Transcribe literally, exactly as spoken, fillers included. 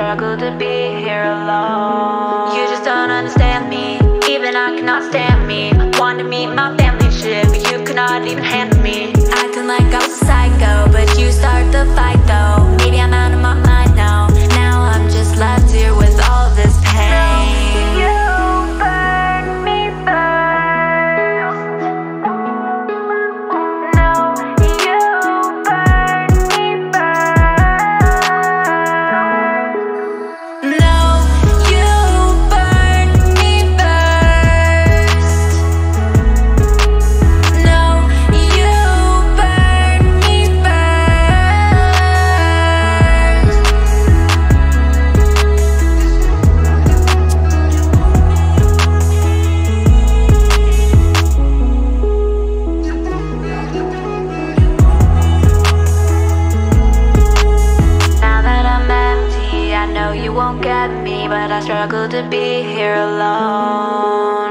struggle to be here alone. You just don't understand me, even I cannot stand me. Want to meet my family shit, but you could not even handle me. Acting like I was psycho, but you start the fight though. Maybe I'm out of my mind now. Now I'm just left here with all this pain. You burn me first. No, you burn me first. No, you burn me first. No, you burn me first. Now that I'm empty, I know you won't get me, but I struggle to be here alone.